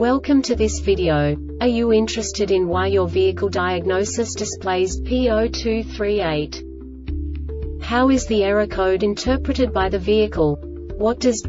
Welcome to this video. Are you interested in why your vehicle diagnosis displays P0238? How is the error code interpreted by the vehicle? What does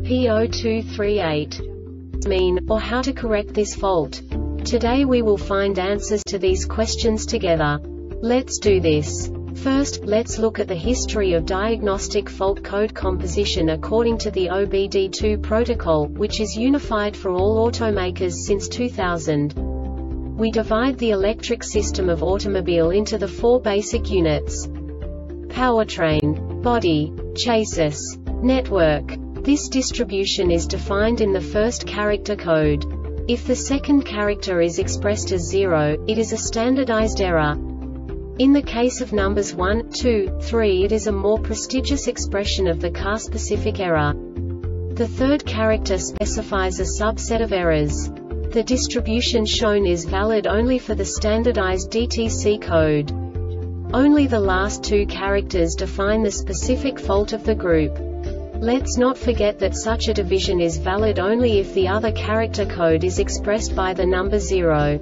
P0238 mean, or how to correct this fault? Today we will find answers to these questions together. Let's do this. First, let's look at the history of diagnostic fault code composition according to the OBD2 protocol, which is unified for all automakers since 2000. We divide the electric system of automobile into the four basic units: powertrain, body, chassis, network. This distribution is defined in the first character code. If the second character is expressed as 0, it is a standardized error. In the case of numbers 1, 2, 3, it is a more prestigious expression of the car-specific error. The third character specifies a subset of errors. The distribution shown is valid only for the standardized DTC code. Only the last two characters define the specific fault of the group. Let's not forget that such a division is valid only if the other character code is expressed by the number 0.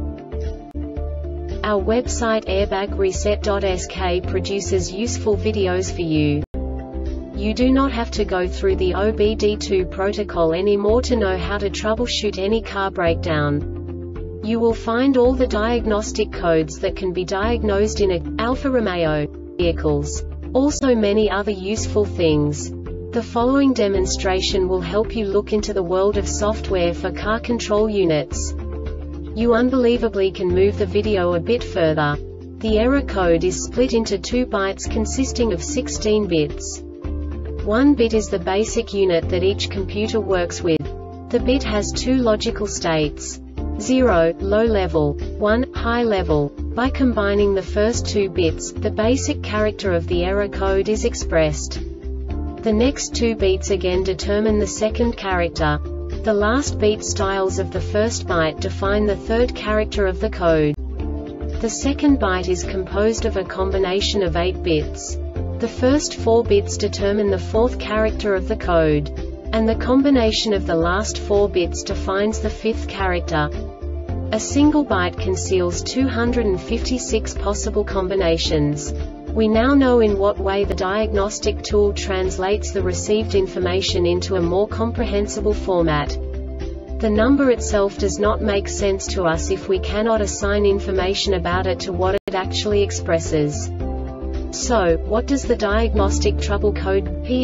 Our website airbagreset.sk produces useful videos for you. You do not have to go through the OBD2 protocol anymore to know how to troubleshoot any car breakdown. You will find all the diagnostic codes that can be diagnosed in Alfa Romeo vehicles. Also many other useful things. The following demonstration will help you look into the world of software for car control units. You unbelievably can move the video a bit further. The error code is split into 2 bytes consisting of 16 bits. 1 bit is the basic unit that each computer works with. The bit has 2 logical states: 0, low level, 1, high level. By combining the first 2 bits, the basic character of the error code is expressed. The next 2 beats again determine the second character. The last beat styles of the first byte define the third character of the code. The second byte is composed of a combination of 8 bits. The first 4 bits determine the fourth character of the code. And the combination of the last 4 bits defines the fifth character. A single byte conceals 256 possible combinations. We now know in what way the diagnostic tool translates the received information into a more comprehensible format. The number itself does not make sense to us if we cannot assign information about it to what it actually expresses. So, what does the diagnostic trouble code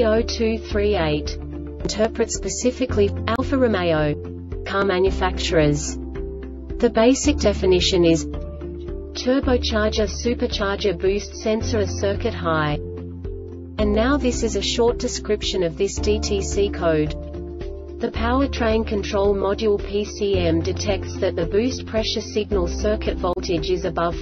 P0238 interpret specifically for Alfa Romeo car manufacturers? The basic definition is turbocharger supercharger boost sensor circuit high. And now this is a short description of this DTC code. The powertrain control module PCM detects that the boost pressure signal circuit voltage is above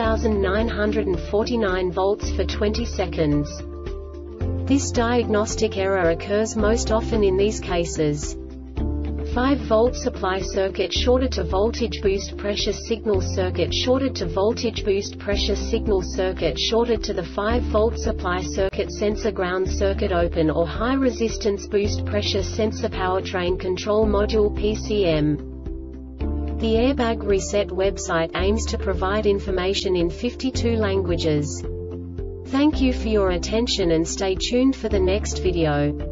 4949 volts for 20 seconds. This diagnostic error occurs most often in these cases: 5-volt supply circuit shorted to voltage boost pressure signal circuit shorted to voltage boost pressure signal circuit shorted to the 5-volt supply circuit sensor ground circuit open or high resistance boost pressure sensor powertrain control module PCM. The Airbag Reset website aims to provide information in 52 languages. Thank you for your attention and stay tuned for the next video.